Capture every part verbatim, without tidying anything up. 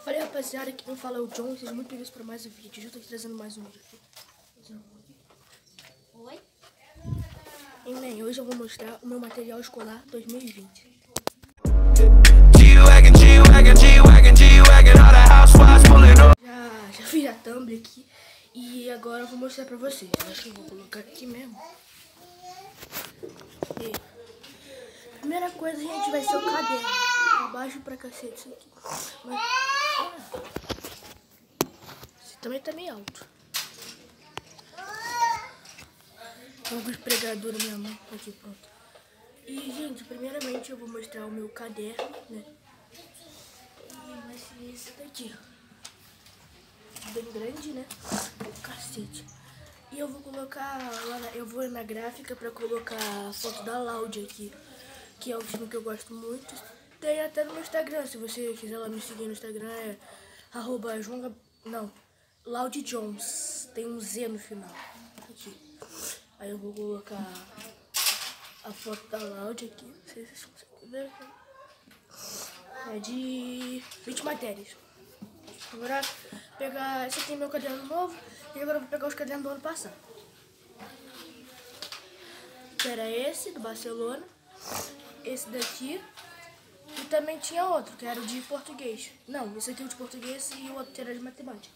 Falei, rapaziada, que quem fala é o John. Sejam muito bem-vindos para mais um vídeo. Eu tô aqui trazendo mais um vídeo. Oi? E, man, hoje eu vou mostrar o meu material escolar dois mil e vinte. Já, já fiz a thumb aqui e agora eu vou mostrar pra vocês. Acho que eu vou colocar aqui mesmo. E, primeira coisa, gente, vai ser o caderno. Abaixo pra cacete isso aqui. Mas, ah, esse também tá meio alto. Alguns pregadores da minha mão. Aqui, pronto. E, gente, primeiramente eu vou mostrar o meu caderno, né? E vai ser esse daqui, ó. Bem grande, né? Cacete. E eu vou colocar lá, na, eu vou na gráfica pra colocar a foto da Loud aqui, que é o time que eu gosto muito. Tem até no meu Instagram, se você quiser lá me seguir no Instagram, é arroba João, não, Loud Jones, tem um Z no final. Aqui. Aí eu vou colocar a foto da Loud aqui, não sei se vocês conseguem ver. É de vinte matérias. Agora pegar, esse aqui é meu caderno novo e agora eu vou pegar os cadernos do ano passado. Era esse do Barcelona, esse daqui e também tinha outro que era o de português. Não, esse aqui é o de português e o outro era de matemática.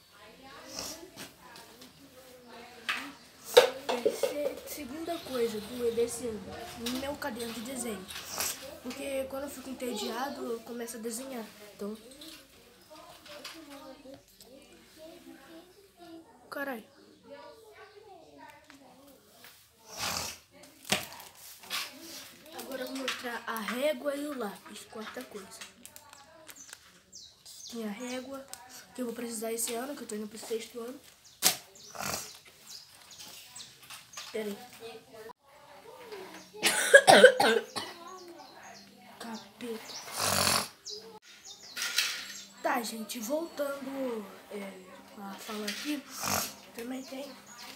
Terceira, segunda coisa do desse ano, meu caderno de desenho, porque quando eu fico entediado eu começo a desenhar. Então, caralho. Agora eu vou mostrar a régua e o lápis, quarta coisa. Tem a régua, que eu vou precisar esse ano, que eu tô indo pro sexto ano. Pera aí. Capeta. Tá, gente, voltando é, a falar aqui, também tem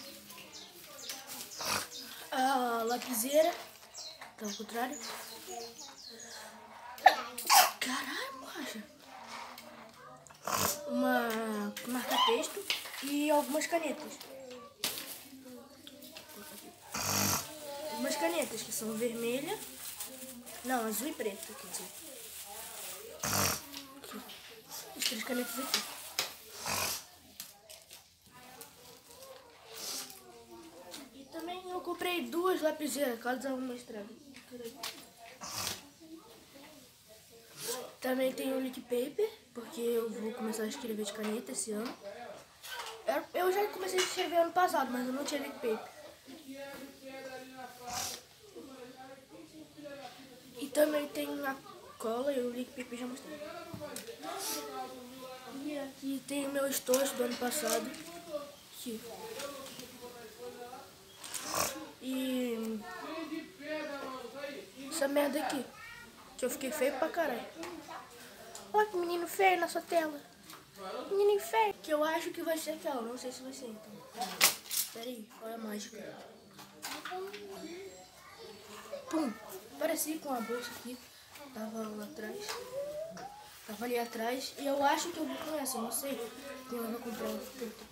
a lapiseira, tá ao contrário. Caralho, macha. Uma marca-texto e algumas canetas. Algumas canetas que são vermelha, não, azul e preto, quer dizer. Aqui. As três canetas aqui. E também eu comprei duas lapiseiras, caso alguma estraga. Também tem o lick paper, porque eu vou começar a escrever de caneta esse ano. Eu já comecei a escrever ano passado, mas eu não tinha lick paper. E também tem a cola e o lick paper já mostrei. E aqui tem o meu estojo do ano passado. Aqui. E essa merda aqui, que eu fiquei feio pra caralho. Olha que menino feio na sua tela. Menino feio. Que eu acho que vai ser aquela, não sei se vai ser então. Pera aí, olha a mágica. Pum, pareci com a bolsa aqui. Tava lá atrás. Tava ali atrás. E eu acho que eu vou com essa, não sei. Quem vai comprar um.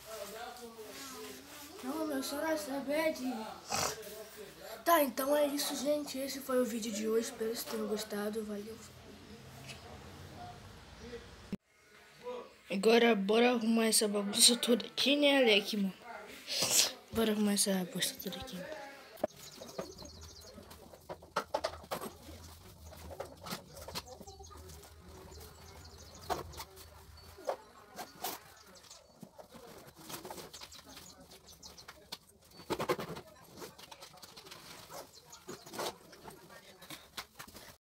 Não, meu sonho é saber de... Tá, então é isso, gente. Esse foi o vídeo de hoje. Espero que vocês tenham gostado. Valeu. Agora, bora arrumar essa bagunça toda aqui, né, Alec, mano? Bora arrumar essa bosta toda aqui.